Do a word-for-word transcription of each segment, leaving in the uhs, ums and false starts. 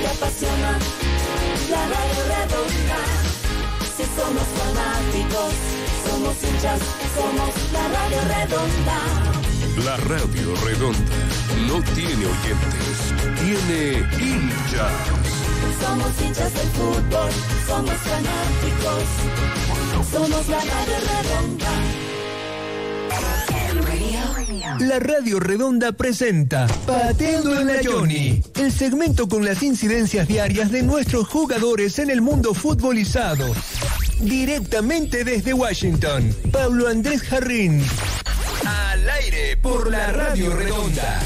apasiona, la Radio Redonda. Si somos fanáticos, somos hinchas, somos la Radio Redonda. La Radio Redonda no tiene oyentes, tiene hinchas. Somos hinchas del fútbol, somos fanáticos, somos la Radio Redonda. La Radio Redonda presenta Pateando en la Johnny, el segmento con las incidencias diarias de nuestros jugadores en el mundo futbolizado. Directamente desde Washington, Pablo Andrés Jarrín. Al aire por la Radio Redonda.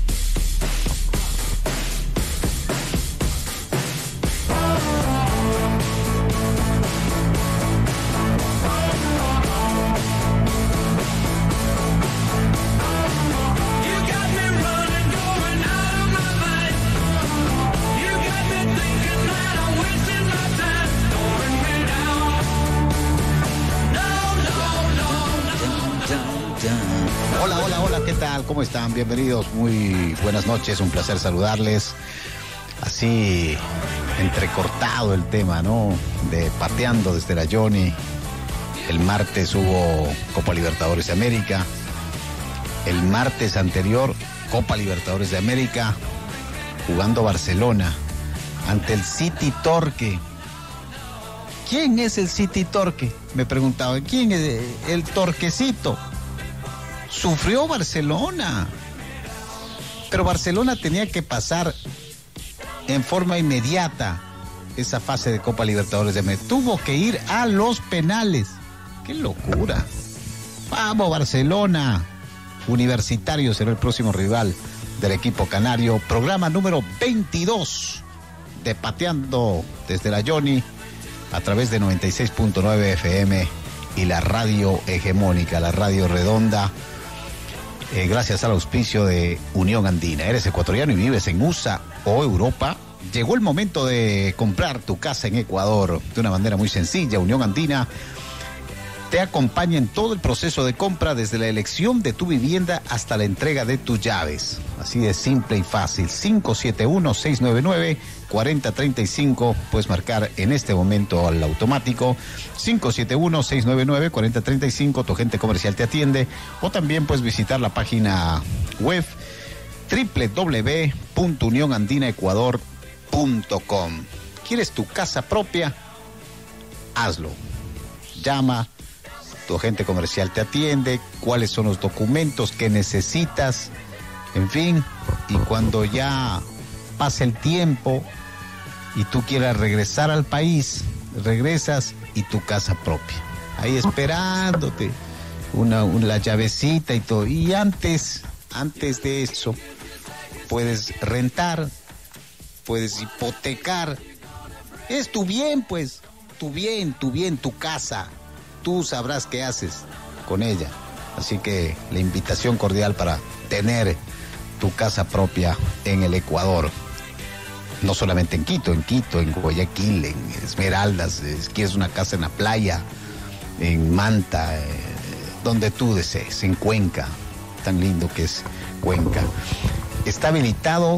Hola, hola, hola, ¿qué tal? ¿Cómo están? Bienvenidos, muy buenas noches, un placer saludarles. Así, entrecortado el tema, ¿no? De Pateando desde la Johnny. El martes hubo Copa Libertadores de América. El martes anterior, Copa Libertadores de América, jugando Barcelona ante el City Torque. ¿Quién es el City Torque? Me preguntaba, ¿quién es el Torquecito? Sufrió Barcelona, pero Barcelona tenía que pasar en forma inmediata esa fase de Copa Libertadores de América. Tuvo que ir a los penales. ¡Qué locura! ¡Vamos, Barcelona! Universitario será el próximo rival del equipo canario. Programa número veintidós de Pateando desde la Johnny a través de noventa y seis punto nueve F M y la radio hegemónica, la Radio Redonda. Eh, gracias al auspicio de Unión Andina. Eres ecuatoriano y vives en U S A o Europa. Llegó el momento de comprar tu casa en Ecuador de una manera muy sencilla. Unión Andina te acompaña en todo el proceso de compra, desde la elección de tu vivienda hasta la entrega de tus llaves. Así de simple y fácil. cinco siete uno, seis nueve nueve, cuatro cero tres cinco. Puedes marcar en este momento al automático. cinco siete uno, seis nueve nueve, cuatro cero tres cinco. Tu agente comercial te atiende. O también puedes visitar la página web doble u doble u doble u punto unión andina ecuador punto com. ¿Quieres tu casa propia? Hazlo. Llama. Tu agente comercial te atiende, cuáles son los documentos que necesitas, en fin, y cuando ya pase el tiempo y tú quieras regresar al país, regresas y tu casa propia, ahí esperándote, una, una la llavecita y todo. Y antes, antes de eso, puedes rentar, puedes hipotecar, es tu bien, pues, tu bien, tu bien, tu casa. Tú sabrás qué haces con ella. Así que la invitación cordial para tener tu casa propia en el Ecuador. No solamente en Quito, en Quito, en Guayaquil, en Esmeraldas, si quieres una casa en la playa, en Manta, eh, donde tú desees, en Cuenca, tan lindo que es Cuenca. Está habilitado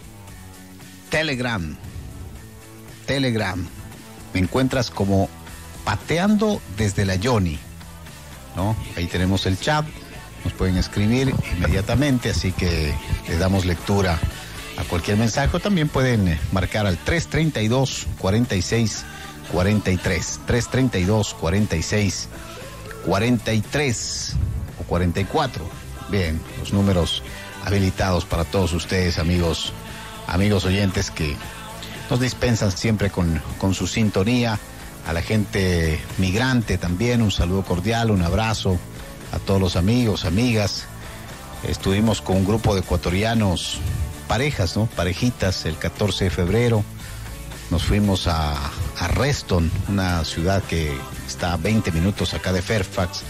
Telegram. Telegram. Me encuentras como Pateando desde la Johnny, ¿no? Ahí tenemos el chat, nos pueden escribir inmediatamente, así que le damos lectura a cualquier mensaje. También pueden marcar al tres treinta y dos, cuarenta y seis, cuarenta y tres, tres treinta y dos, cuarenta y seis, cuarenta y tres o cuarenta y cuatro. Bien, los números habilitados para todos ustedes, amigos, amigos oyentes que nos dispensan siempre con, con su sintonía. A la gente migrante también, un saludo cordial, un abrazo a todos los amigos, amigas. Estuvimos con un grupo de ecuatorianos, parejas, ¿no? Parejitas, el catorce de febrero. Nos fuimos a, a Reston, una ciudad que está a veinte minutos acá de Fairfax,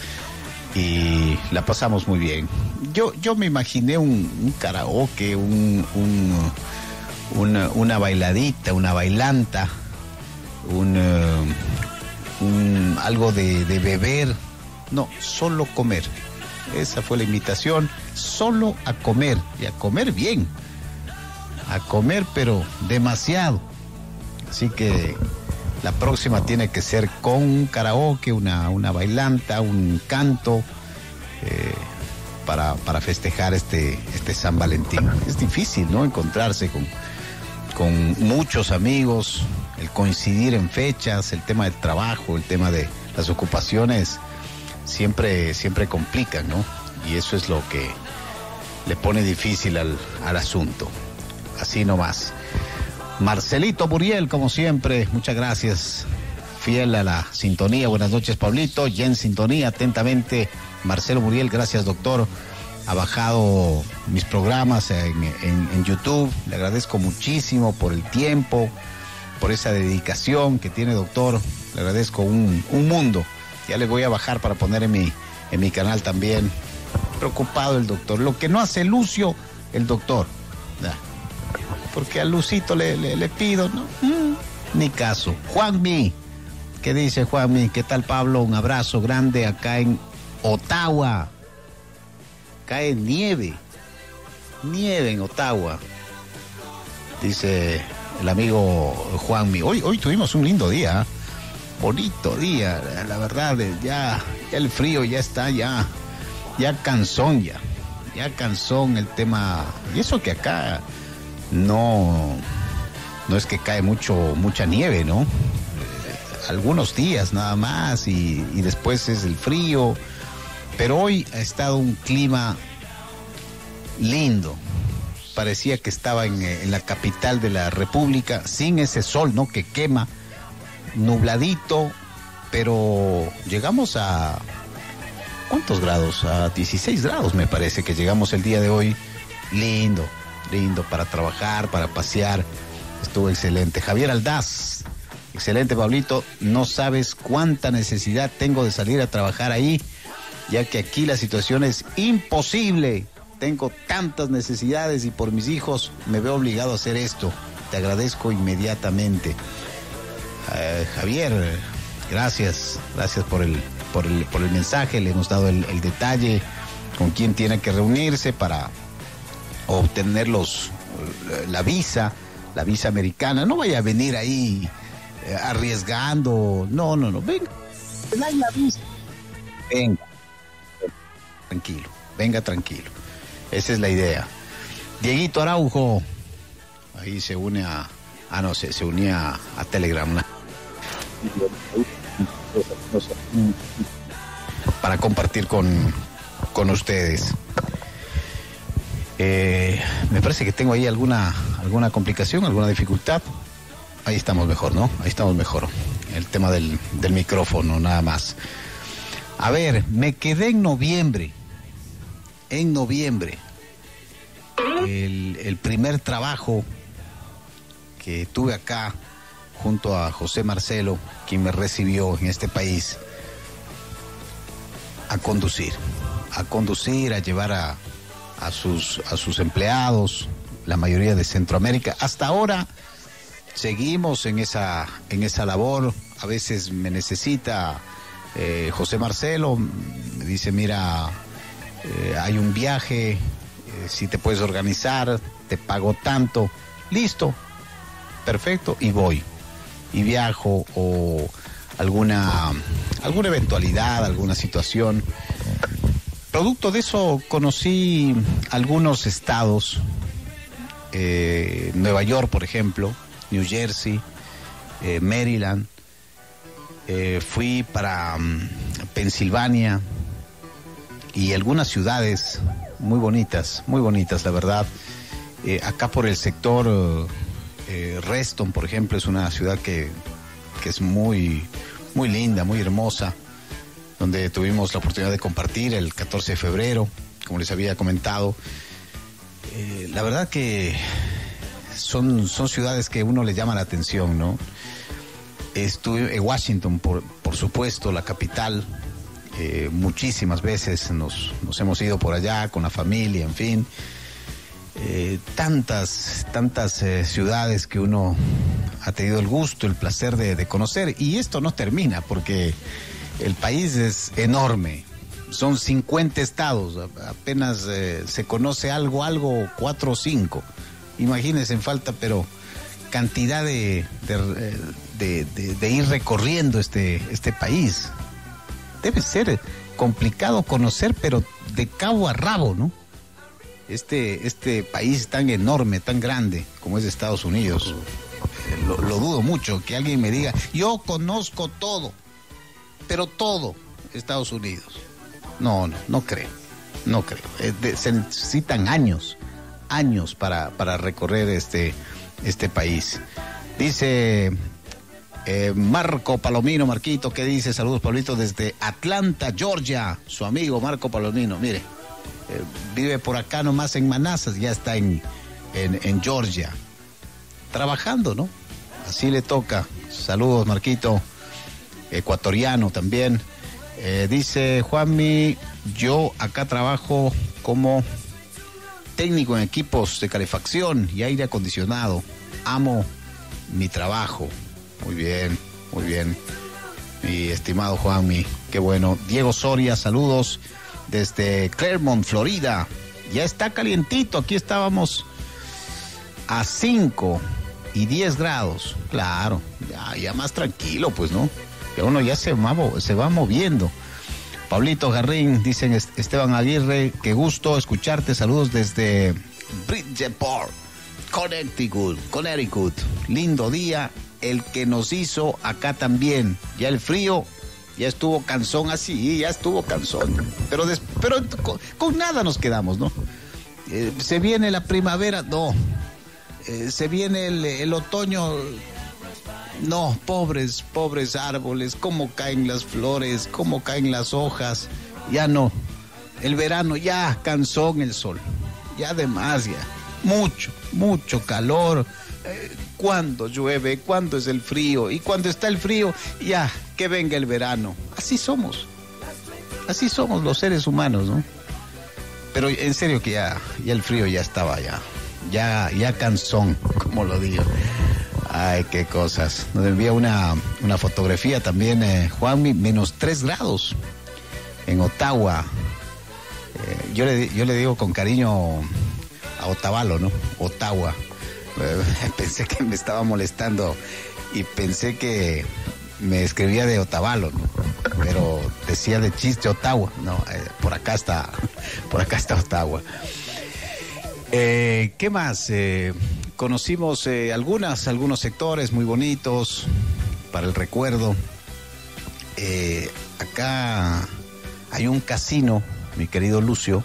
y la pasamos muy bien. Yo, yo me imaginé un, un karaoke, un, un, una, una bailadita, una bailanta, un, uh, un algo de, de beber. No, solo comer. Esa fue la invitación, solo a comer, y a comer bien. a comer, pero demasiado. Así que la próxima tiene que ser con un karaoke, una, una bailanta, un canto, eh, para, para festejar este, este San Valentín. Es difícil, ¿no? Encontrarse con, con muchos amigos, el coincidir en fechas, el tema del trabajo, el tema de las ocupaciones, siempre, siempre complican, ¿no? Y eso es lo que le pone difícil al, al asunto. Así nomás. Marcelito Muriel, como siempre, muchas gracias. Fiel a la sintonía. Buenas noches, Pablito. Ya en sintonía, atentamente, Marcelo Muriel. Gracias, doctor. Ha bajado mis programas en, en, en YouTube. Le agradezco muchísimo por el tiempo, por esa dedicación que tiene, doctor. Le agradezco un, un mundo. Ya le voy a bajar para poner en mi, en mi canal también. Preocupado el doctor. Lo que no hace Lucio, el doctor. Nah. Porque a Lucito le, le, le pido, ¿no? Mm, ni caso. Juanmi, ¿qué dice Juanmi? ¿Qué tal, Pablo? Un abrazo grande acá en Ottawa. Cae nieve. Nieve en Ottawa. Dice el amigo Juanmi. Hoy, hoy tuvimos un lindo día. ¿eh? Bonito día. La verdad, ya, ya el frío ya está, ya, ya cansón ya. Ya cansón el tema. Y eso que acá no, no es que cae mucho, mucha nieve, ¿no? Eh, algunos días nada más y, y después es el frío. Pero hoy ha estado un clima lindo. Parecía que estaba en, en la capital de la República, sin ese sol, ¿no? Que quema, nubladito, pero llegamos a... ¿Cuántos grados? A dieciséis grados me parece que llegamos el día de hoy. Lindo, lindo para trabajar, para pasear. Estuvo excelente. Javier Aldaz, excelente, Pablito. No sabes cuánta necesidad tengo de salir a trabajar ahí, ya que aquí la situación es imposible. Tengo tantas necesidades y por mis hijos me veo obligado a hacer esto. Te agradezco inmediatamente. Uh, Javier, gracias, gracias por el, por el, por el mensaje. Le hemos dado el, el detalle con quién tiene que reunirse para obtener los, la visa, la visa americana. No vaya a venir ahí eh, arriesgando. No, no, no. Venga, la visa. Venga, tranquilo, venga tranquilo. Esa es la idea. Dieguito Araujo, ahí se une a, ah no, se, se unía a, a Telegram, ¿no? Para compartir con, con ustedes. Eh, me parece que tengo ahí alguna, alguna complicación, alguna dificultad. Ahí estamos mejor, ¿no? Ahí estamos mejor. El tema del, del micrófono, nada más. A ver, me quedé en noviembre. En noviembre, el, el primer trabajo que tuve acá junto a José Marcelo, quien me recibió en este país, a conducir, a conducir, a llevar a, a, sus, a sus empleados, la mayoría de Centroamérica. Hasta ahora seguimos en esa, en esa labor. A veces me necesita eh, José Marcelo, me dice, mira... Eh, hay un viaje, eh, si te puedes organizar, te pago tanto, listo, perfecto, y voy, y viajo, o alguna, alguna eventualidad, alguna situación. Producto de eso conocí algunos estados, eh, Nueva York, por ejemplo, New Jersey, eh, Maryland, eh, fui para um, Pensilvania, y algunas ciudades muy bonitas, muy bonitas, la verdad. Eh, acá por el sector eh, Reston, por ejemplo, es una ciudad que, que es muy, muy linda, muy hermosa, donde tuvimos la oportunidad de compartir el catorce de febrero, como les había comentado. Eh, la verdad que son, son ciudades que a uno le llama la atención, ¿no? Estuve en Washington, por, por supuesto, la capital. Eh, muchísimas veces nos, nos hemos ido por allá con la familia, en fin. Eh, tantas, tantas eh, ciudades que uno ha tenido el gusto, el placer de, de conocer. Y esto no termina porque el país es enorme. Son cincuenta estados, apenas eh, se conoce algo, algo, cuatro o cinco. Imagínense, falta, pero cantidad de, de, de, de, de ir recorriendo este, este país. Debe ser complicado conocer, pero de cabo a rabo, ¿no? Este, este país tan enorme, tan grande como es Estados Unidos. Lo, lo dudo mucho que alguien me diga, yo conozco todo, pero todo Estados Unidos. No, no, no creo, no creo. De, se necesitan años, años para, para recorrer este, este país. Dice eh, Marco Palomino, Marquito, ¿qué dice? Saludos, Pablito, desde Atlanta, Georgia. Su amigo Marco Palomino, mire, eh, vive por acá nomás en Manassas, ya está en, en, en Georgia, trabajando, ¿no? Así le toca. Saludos, Marquito, ecuatoriano también. Eh, dice Juanmi, yo acá trabajo como técnico en equipos de calefacción y aire acondicionado. Amo mi trabajo. Muy bien, muy bien, mi estimado Juanmi, qué bueno. Diego Soria, saludos desde Clermont, Florida. Ya está calientito, aquí estábamos a cinco y diez grados. Claro, ya, ya más tranquilo, pues, ¿no? Que uno ya se va, se va moviendo. Pablito Garrín, dicen Esteban Aguirre, qué gusto escucharte, saludos desde Bridgeport, Connecticut, Connecticut. Lindo día el que nos hizo acá también. Ya el frío ya estuvo cansón así, ya estuvo cansón. Pero, des, pero con, con nada nos quedamos, ¿no? Eh, se viene la primavera, no. Eh, se viene el, el otoño. No, pobres, pobres árboles, cómo caen las flores, cómo caen las hojas. Ya no. El verano, ya cansó en el sol. Ya además, ya. Mucho, mucho calor. Eh, ¿Cuándo llueve? ¿Cuándo es el frío? Y cuando está el frío, ya, que venga el verano. Así somos. Así somos los seres humanos, ¿no? Pero en serio que ya, ya el frío ya estaba ya. Ya, ya cansón, como lo digo. Ay, qué cosas. Nos envía una, una fotografía también, eh, Juanmi, menos tres grados en Ottawa. Eh, yo, le, yo le digo con cariño a Otavalo, ¿no? Ottawa. Eh, pensé que me estaba molestando y pensé que me escribía de Otavalo, ¿no? Pero decía de chiste Ottawa, ¿no? Eh, por acá está, por acá está Ottawa. Eh, ¿Qué más? Eh, conocimos eh, algunas, algunos sectores muy bonitos para el recuerdo. Eh, acá hay un casino, mi querido Lucio,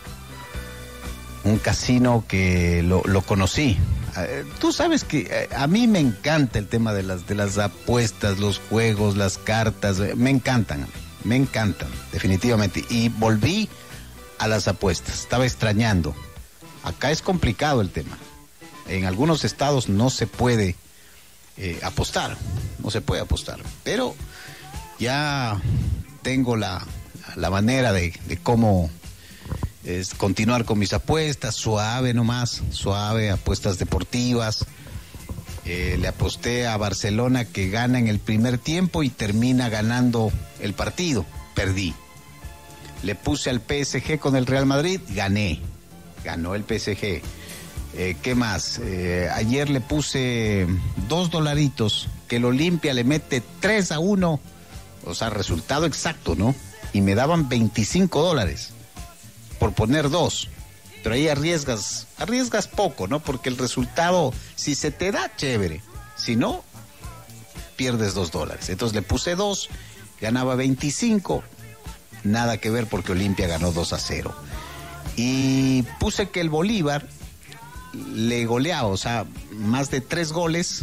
un casino que lo, lo conocí. Eh, tú sabes que eh, a mí me encanta el tema de las, de las apuestas, los juegos, las cartas, eh, me encantan, me encantan, definitivamente. Y volví a las apuestas, estaba extrañando. Acá es complicado el tema. En algunos estados no se puede eh, apostar, no se puede apostar. Pero ya tengo la, la manera de, de cómo es, continuar con mis apuestas, suave nomás, suave, apuestas deportivas. Eh, le aposté a Barcelona que gana en el primer tiempo y termina ganando el partido. Perdí. Le puse al P S G con el Real Madrid, gané. Ganó el P S G. Eh, ¿Qué más? Eh, ayer le puse dos dolaritos, que el Olimpia le mete tres a uno, o sea, resultado exacto, ¿no? Y me daban veinticinco dólares por poner dos. Pero ahí arriesgas, arriesgas poco, ¿no? Porque el resultado, si se te da, chévere. Si no, pierdes dos dólares. Entonces le puse dos, ganaba veinticinco, nada que ver porque Olimpia ganó dos a cero. Y puse que el Bolívar le goleaba, o sea, más de tres goles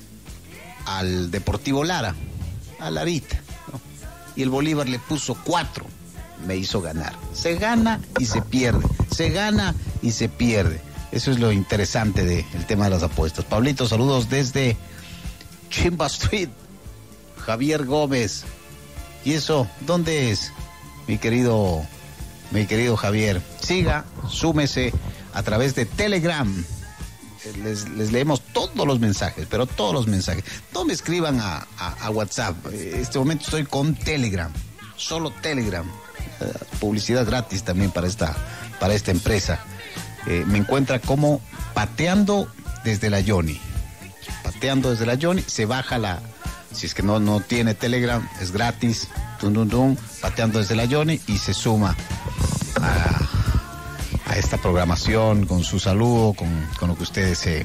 al Deportivo Lara, a Larita, ¿no? Y el Bolívar le puso cuatro, me hizo ganar. Se gana y se pierde, se gana y se pierde. Eso es lo interesante del tema de las apuestas. Pablito, saludos desde Chimba Street, Javier Gómez. ¿Y eso dónde es, mi querido... Mi querido Javier, siga, súmese a través de Telegram. Les, les leemos todos los mensajes, pero todos los mensajes. No me escriban a, a, a WhatsApp. En este momento estoy con Telegram, solo Telegram. Eh, publicidad gratis también para esta, para esta empresa. Eh, me encuentra como Pateando desde la Johnny. Pateando desde la Johnny, se baja la... Si es que no, no tiene Telegram, es gratis. Dun, dun, dun, pateando desde la Johnny y se suma a, a esta programación con su saludo, con, con lo que usted desee.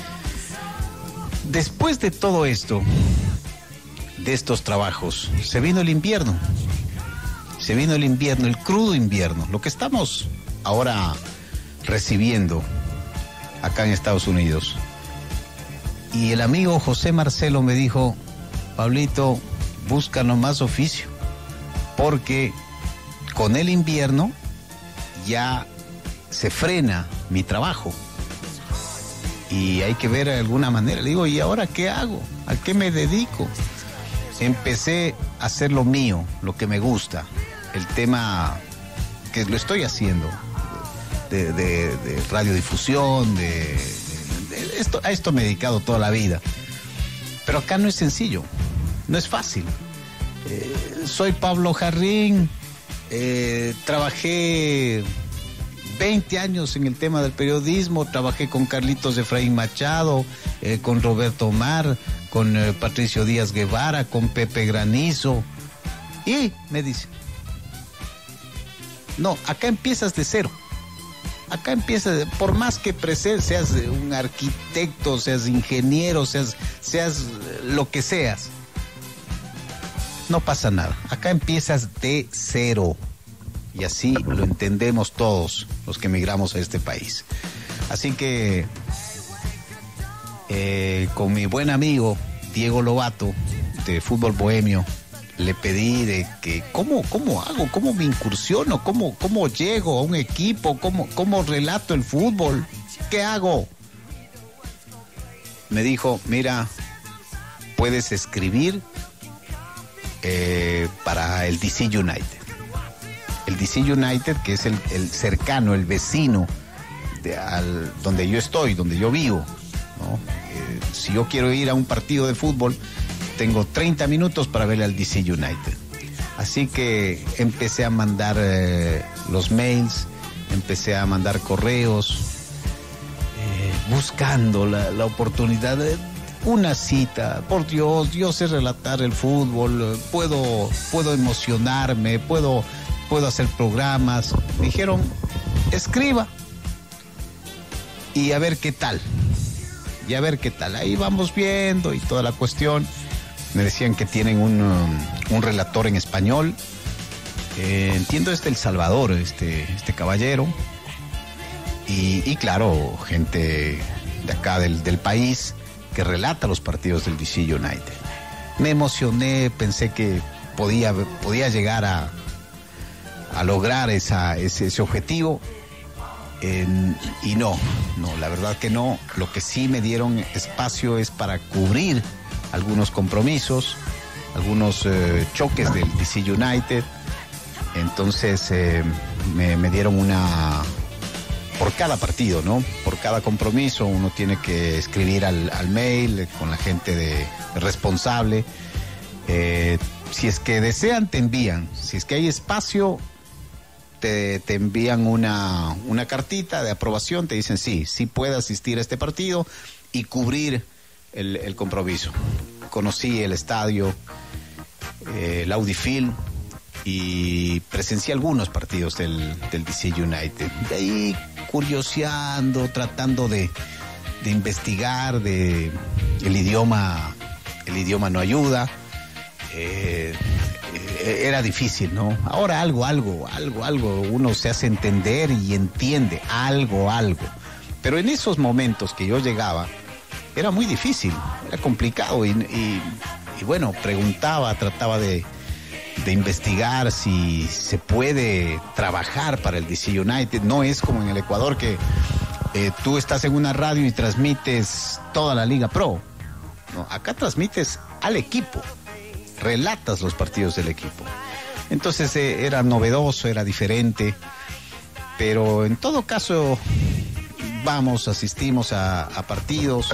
Después de todo esto, de estos trabajos, se vino el invierno. Se vino el invierno, el crudo invierno, lo que estamos ahora recibiendo acá en Estados Unidos. Y el amigo José Marcelo me dijo: Pablito, búscanos más oficio, porque con el invierno ya se frena mi trabajo y hay que ver de alguna manera. Le digo, ¿y ahora qué hago? ¿A qué me dedico? Empecé a hacer lo mío, lo que me gusta, el tema que lo estoy haciendo, de, de, de radiodifusión, de, de, de esto, a esto me he dedicado toda la vida. Pero acá no es sencillo, no es fácil. Eh, soy Pablo Jarrín, eh, trabajé veinte años en el tema del periodismo, trabajé con Carlitos Efraín Machado, eh, con Roberto Omar, con eh, Patricio Díaz Guevara, con Pepe Granizo. Y me dice, no, acá empiezas de cero. Acá empiezas, por más que prese, seas un arquitecto, seas ingeniero, seas, seas lo que seas, no pasa nada. Acá empiezas de cero. Y así lo entendemos todos los que emigramos a este país. Así que eh, con mi buen amigo Diego Lobato de Fútbol Bohemio, le pedí de que cómo, cómo hago, cómo me incursiono, cómo, cómo llego a un equipo, cómo, cómo relato el fútbol, ¿qué hago? Me dijo, mira, puedes escribir eh, para el D C United. El D C United, que es el, el cercano, el vecino de, al, donde yo estoy, donde yo vivo, ¿no? Eh, si yo quiero ir a un partido de fútbol, tengo treinta minutos para ver al D C United. Así que empecé a mandar eh, los mails, empecé a mandar correos, eh, buscando la, la oportunidad de una cita. Por Dios, yo sé relatar el fútbol, puedo, puedo emocionarme, puedo... puedo hacer programas. Me dijeron, escriba y a ver qué tal, y a ver qué tal, ahí vamos viendo y toda la cuestión. Me decían que tienen un, un relator en español, eh, entiendo es de El Salvador, este, este caballero, y, y claro, gente de acá del, del país que relata los partidos del D C United. Me emocioné, pensé que podía, podía llegar a a lograr esa, ese, ese objetivo, eh, y no, no, la verdad que no. Lo que sí me dieron espacio es para cubrir algunos compromisos, algunos eh, choques del D C United. Entonces eh, me, me dieron una, por cada partido, ¿no? Por cada compromiso uno tiene que escribir al, al mail con la gente de, de responsable. Eh, si es que desean, te envían. Si es que hay espacio, Te, te envían una, una cartita de aprobación, te dicen sí, sí puede asistir a este partido y cubrir el, el compromiso. Conocí el estadio, eh, el Audi Field, y presencié algunos partidos del, del D C United. De ahí curioseando, tratando de, de investigar, de el idioma, el idioma no ayuda. Eh, Era difícil, ¿no? Ahora algo, algo, algo, algo, uno se hace entender y entiende, algo, algo. Pero en esos momentos que yo llegaba, era muy difícil, era complicado y, y, y bueno, preguntaba, trataba de, de investigar si se puede trabajar para el D C United. No es como en el Ecuador que eh, tú estás en una radio y transmites toda la Liga Pro. No, acá transmites al equipo. Relatas los partidos del equipo. Entonces eh, era novedoso, era diferente, pero en todo caso vamos, asistimos a, a partidos,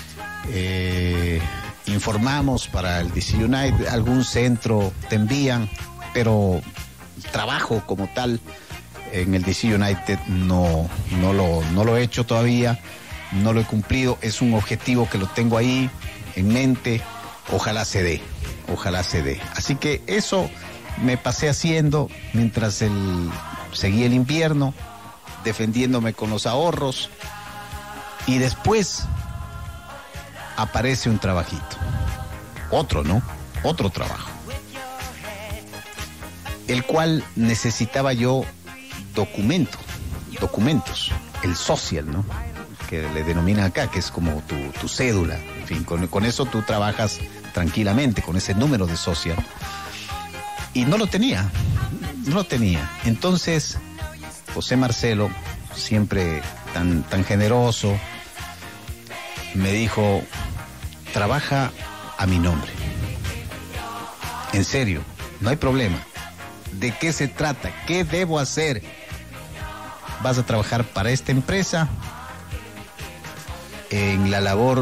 eh, informamos para el D C United, algún centro te envían, pero trabajo como tal en el D C United no, no, lo, no lo he hecho todavía. no lo he cumplido, es un objetivo que lo tengo ahí en mente, ojalá se dé, ojalá se dé. Así que eso me pasé haciendo mientras el, seguía el invierno, defendiéndome con los ahorros, y después aparece un trabajito, otro, ¿no? Otro trabajo, el cual necesitaba yo documento, documentos, el social, ¿no? Que le denominan acá, que es como tu, tu cédula, en fin, con, con eso tú trabajas tranquilamente, con ese número de social. Y no lo tenía, no lo tenía. Entonces, José Marcelo, siempre tan, tan generoso, me dijo, trabaja a mi nombre. En serio, no hay problema. ¿De qué se trata? ¿Qué debo hacer? Vas a trabajar para esta empresa en la labor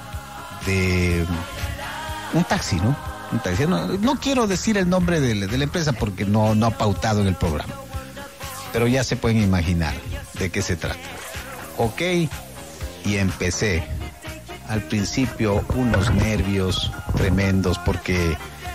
de un taxi, ¿no? Un taxi. No, no quiero decir el nombre de la, de la empresa porque no, no ha pautado en el programa, pero ya se pueden imaginar de qué se trata. Ok, y empecé. Al principio unos nervios tremendos porque eh,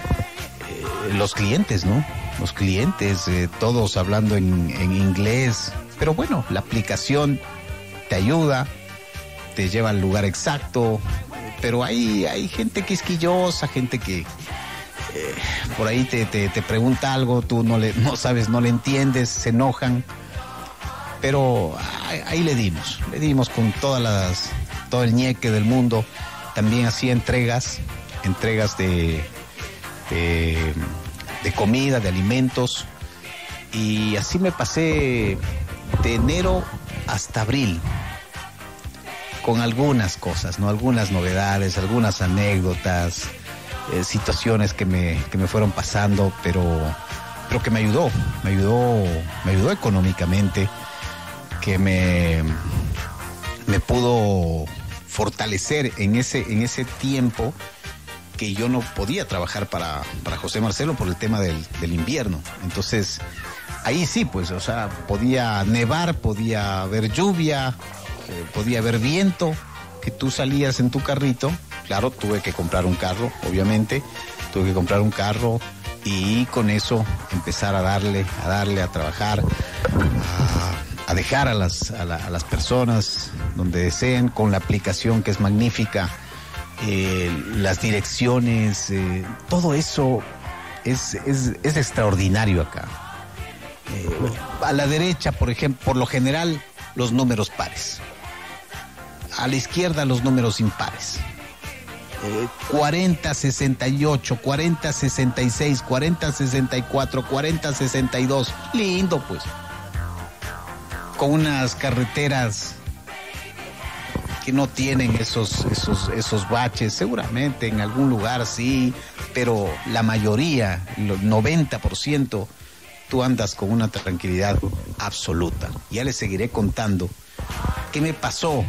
los clientes, ¿no? Los clientes, eh, todos hablando en, en inglés, pero bueno, la aplicación te ayuda, te lleva al lugar exacto, pero hay, hay gente quisquillosa, gente que eh, por ahí te, te, te pregunta algo, tú no, le, no sabes, no le entiendes, se enojan, pero ahí, ahí le dimos, le dimos con todas las, todo el ñeque del mundo. También hacía entregas, entregas de, de, de comida, de alimentos, y así me pasé de enero hasta abril, con algunas cosas, ¿no? Algunas novedades, algunas anécdotas, eh, situaciones que me, que me fueron pasando, pero, pero que me ayudó, me ayudó, me ayudó económicamente, que me, me pudo fortalecer en ese, en ese tiempo que yo no podía trabajar para, para José Marcelo por el tema del, del invierno. Entonces, ahí sí, pues, o sea, podía nevar, podía haber lluvia, eh, podía haber viento, que tú salías en tu carrito. Claro, tuve que comprar un carro, obviamente, tuve que comprar un carro y con eso empezar a darle, a darle, a trabajar, a, a dejar a las, a, la, a las personas donde deseen, con la aplicación que es magnífica, eh, las direcciones, eh, todo eso es, es, es extraordinario acá. Eh, a la derecha, por ejemplo, por lo general, los números pares. A la izquierda, los números impares. Eh, cuarenta sesenta y ocho, cuarenta sesenta y seis, cuarenta sesenta y cuatro, cuarenta sesenta y dos. Lindo, pues. Con unas carreteras que no tienen esos, esos, esos baches, seguramente en algún lugar sí, pero la mayoría, el noventa por ciento, tú andas con una tranquilidad absoluta. Ya les seguiré contando qué me pasó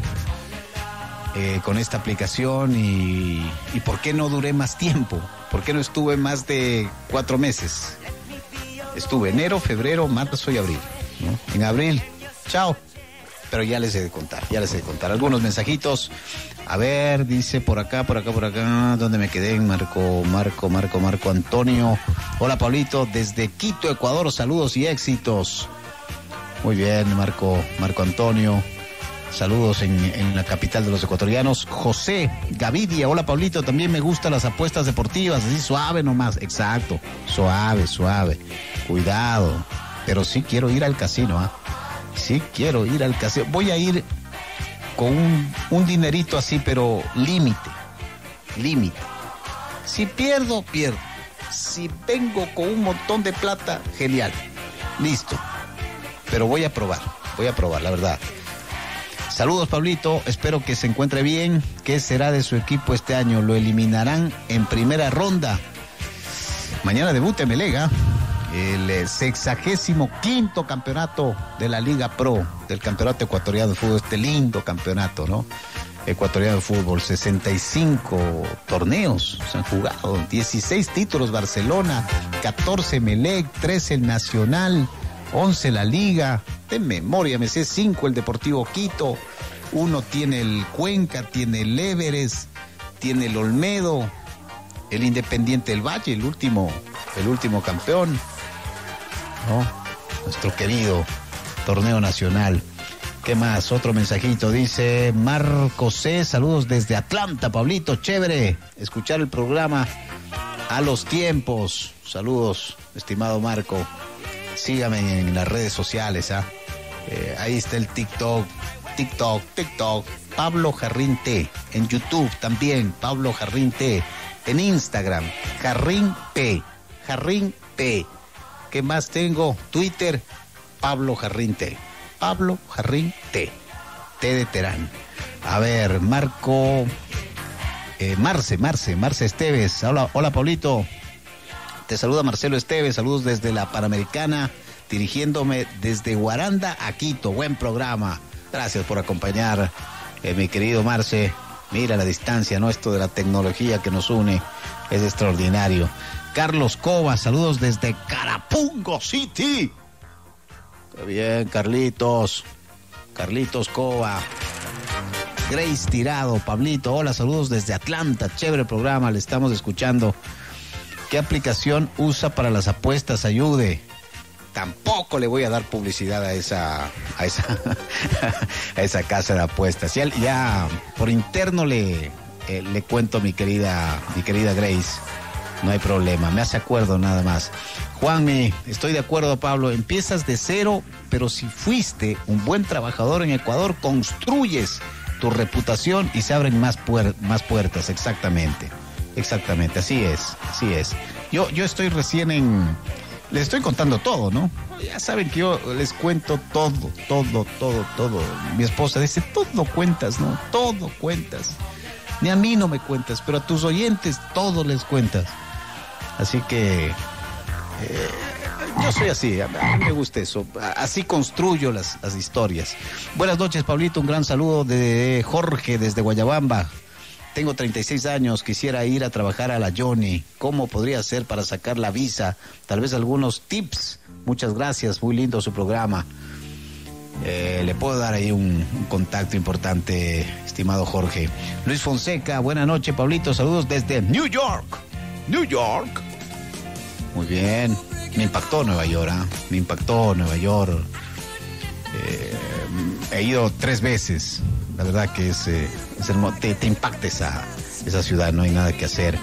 eh, con esta aplicación y, y por qué no duré más tiempo, por qué no estuve más de cuatro meses. Estuve enero, febrero, marzo y abril, ¿no? En abril, chao. Pero ya les he de contar, ya les he de contar. Algunos mensajitos. A ver, dice por acá, por acá, por acá. ¿Dónde me quedé? Marco, Marco, Marco, Marco Antonio. Hola, Pablito, desde Quito, Ecuador. Saludos y éxitos. Muy bien, Marco, Marco Antonio. Saludos en, en la capital de los ecuatorianos. José Gavidia. Hola, Pablito. También me gustan las apuestas deportivas. Así suave nomás. Exacto. Suave, suave. Cuidado. Pero sí quiero ir al casino, ¿ah? ¿eh? Sí, quiero ir al casino. Voy a ir con un, un dinerito así, pero límite. Límite. Si pierdo, pierdo. Si vengo con un montón de plata, genial. Listo. Pero voy a probar. Voy a probar, la verdad. Saludos, Pablito. Espero que se encuentre bien. ¿Qué será de su equipo este año? ¿Lo eliminarán en primera ronda? Mañana debuta Emelec, el sexagésimo quinto campeonato de la Liga Pro, del Campeonato Ecuatoriano de Fútbol, este lindo campeonato, ¿no? Ecuatoriano de Fútbol, sesenta y cinco torneos se han jugado, dieciséis títulos Barcelona, catorce Emelec, trece el Nacional, once la Liga, de memoria me sé cinco el Deportivo Quito, Uno tiene el Cuenca, tiene el Everest, tiene el Olmedo, el Independiente del Valle, el último, el último campeón, ¿no? Nuestro querido torneo nacional. ¿Qué más? Otro mensajito, dice Marco C, saludos desde Atlanta, Pablito, chévere escuchar el programa a los tiempos. Saludos, estimado Marco. Sígame en las redes sociales, ¿ah? Eh, ahí está el TikTok, TikTok, TikTok, Pablo Jarrín T. En YouTube también, Pablo Jarrín T. En Instagram, Jarrín P. Jarrín P. ¿Qué más tengo? Twitter, Pablo Jarrín T. Pablo Jarrín T. T de Terán. A ver, Marco... Eh, Marce, Marce, Marce Esteves. Hola, hola, Pablito. Te saluda Marcelo Esteves. Saludos desde la Panamericana, dirigiéndome desde Guaranda a Quito. Buen programa. Gracias por acompañar, eh, mi querido Marce. Mira la distancia, ¿no? Esto de la tecnología que nos une es extraordinario. Carlos Cova, saludos desde Carapungo City. Qué bien, Carlitos. Carlitos Cova. Grace Tirado, Pablito, hola, saludos desde Atlanta. Chévere programa, le estamos escuchando. ¿Qué aplicación usa para las apuestas? Ayude. Tampoco le voy a dar publicidad a esa a esa a esa casa de apuestas. Ya, ya por interno le eh, le cuento, mi querida mi querida Grace. No hay problema, me hace acuerdo nada más. Juanmi, estoy de acuerdo, Pablo. Empiezas de cero, pero si fuiste un buen trabajador en Ecuador, construyes tu reputación y se abren más puer- más puertas. Exactamente, exactamente, así es, así es. Yo yo estoy recién en... Les estoy contando todo, ¿no? Ya saben que yo les cuento todo, todo, todo, todo. Mi esposa dice, todo cuentas, ¿no? Todo cuentas. Ni a mí no me cuentas, pero a tus oyentes todo les cuentas. Así que eh, yo soy así, a mí me gusta eso. Así construyo las, las historias. Buenas noches, Pablito, un gran saludo de Jorge desde Guayabamba. Tengo treinta y seis años, quisiera ir a trabajar a la Johnny. ¿Cómo podría hacer para sacar la visa? Tal vez algunos tips. Muchas gracias, muy lindo su programa. Eh, le puedo dar ahí un, un contacto importante, estimado Jorge. Luis Fonseca, buena noche, Pablito, saludos desde New York. New York. Muy bien, me impactó Nueva York, ¿eh? Me impactó Nueva York. Eh, he ido tres veces. La verdad que es, eh, es hermoso, te, te impacta esa, esa ciudad, no hay nada que hacer.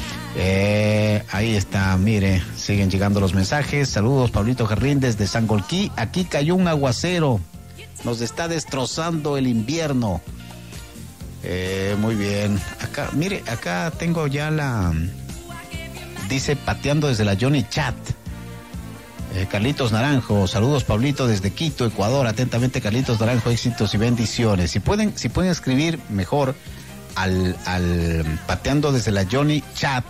Eh, ahí está, mire, siguen llegando los mensajes. Saludos, Pablito Jarrín desde Sangolquí. Aquí cayó un aguacero, nos está destrozando el invierno. Eh, muy bien. Acá, mire, acá tengo ya la... Dice, pateando desde la Johnny Chat. Eh, Carlitos Naranjo, saludos, Pablito desde Quito, Ecuador. Atentamente, Carlitos Naranjo, éxitos y bendiciones. Si pueden, si pueden escribir mejor al, al pateando desde la Johnny Chat,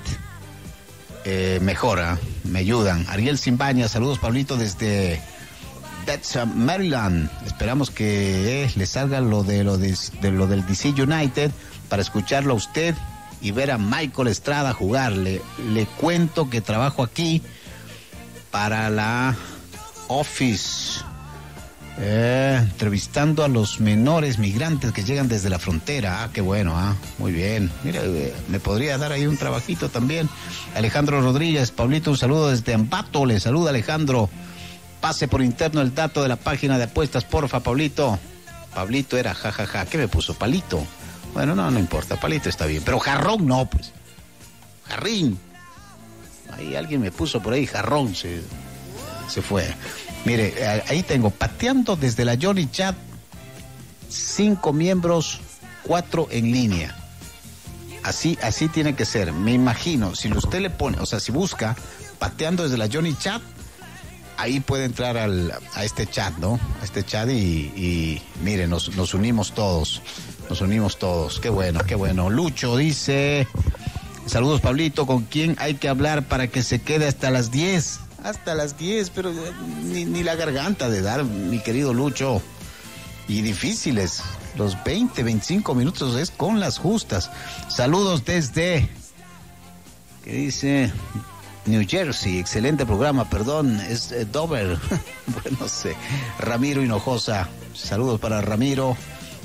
eh, mejora, me ayudan. Ariel Simbaña, saludos, Pablito desde Bethesda, Maryland. Esperamos que eh, le salga lo de lo de, de lo del D C United para escucharlo a usted y ver a Michael Estrada jugar. Le, le cuento que trabajo aquí para la Office, eh, entrevistando a los menores migrantes que llegan desde la frontera. Ah, qué bueno, ah, muy bien. Mira, eh, me podría dar ahí un trabajito también. Alejandro Rodríguez, Pablito, un saludo desde Ambato, le saluda Alejandro. Pase por interno el dato de la página de apuestas, porfa, Pablito. Pablito era jajaja, ja, ja. ¿Qué me puso? Palito. Bueno, no, no importa, Palito está bien, pero jarrón no, pues. Jarrín. Ahí alguien me puso por ahí, jarrón, se, se fue. Mire, ahí tengo, pateando desde la Johnny Chat, cinco miembros, cuatro en línea. Así, así tiene que ser, me imagino. Si usted le pone, o sea, si busca, pateando desde la Johnny Chat, ahí puede entrar al, a este chat, ¿no? A este chat y, y mire, nos, nos unimos todos, nos unimos todos. Qué bueno, qué bueno. Lucho dice... Saludos, Pablito, ¿con quién hay que hablar para que se quede hasta las diez? Hasta las diez, pero ni, ni la garganta de dar, mi querido Lucho. Y difíciles, los veinte, veinticinco minutos es con las justas. Saludos desde, ¿qué dice? New Jersey, excelente programa, perdón, es eh, Dover. Bueno, no sé. Ramiro Hinojosa, saludos para Ramiro.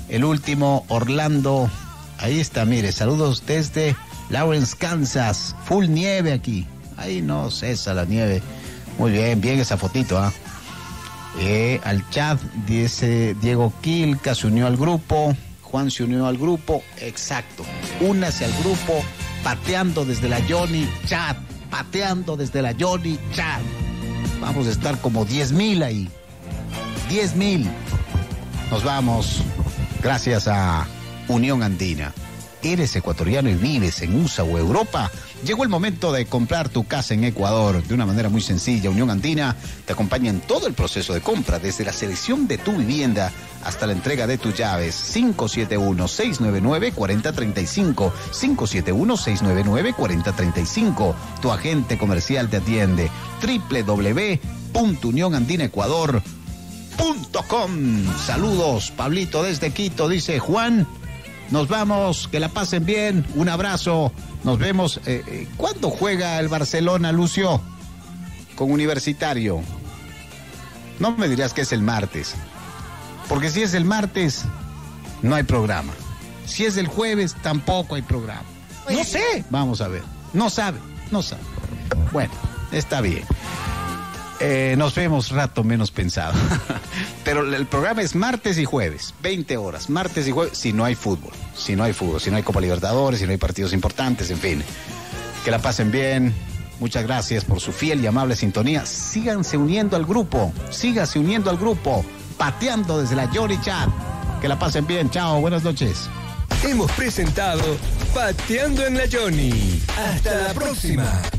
el último, Orlando. Ahí está, mire, saludos desde Lawrence, Kansas. Full nieve aquí. Ahí no cesa la nieve. Muy bien, bien esa fotito, ¿ah? ¿eh? Eh, al chat dice Diego Quilca, se unió al grupo. Juan se unió al grupo. Exacto. Únase al grupo. Pateando desde la Johnny Chat. Pateando desde la Johnny Chat. Vamos a estar como diez mil ahí. diez mil. Nos vamos. Gracias a Unión Andina. ¿Eres ecuatoriano y vives en U S A o Europa? Llegó el momento de comprar tu casa en Ecuador de una manera muy sencilla. Unión Andina te acompaña en todo el proceso de compra, desde la selección de tu vivienda hasta la entrega de tus llaves. cinco siete uno, seis nueve nueve, cuatro cero tres cinco. cinco siete uno, seis nueve nueve, cuatro cero tres cinco. Tu agente comercial te atiende. doble u doble u doble u punto unión andina ecuador punto com. Saludos, Pablito desde Quito, dice Juan. Nos vamos, que la pasen bien, un abrazo, nos vemos. Eh, eh, ¿Cuándo juega el Barcelona, Lucio? Con Universitario. No me dirás que es el martes, porque si es el martes, no hay programa. Si es el jueves, tampoco hay programa. No sé, vamos a ver, no sabe, no sabe. Bueno, está bien. Eh, nos vemos rato menos pensado. Pero el programa es martes y jueves, veinte horas, martes y jueves, si no hay fútbol, si no hay fútbol, si no hay Copa Libertadores, si no hay partidos importantes, en fin. Que la pasen bien. Muchas gracias por su fiel y amable sintonía. Síganse uniendo al grupo, síganse uniendo al grupo, pateando desde la Johnny Chat. Que la pasen bien, chao, buenas noches. Hemos presentado Pateando en la Johnny. Hasta la próxima.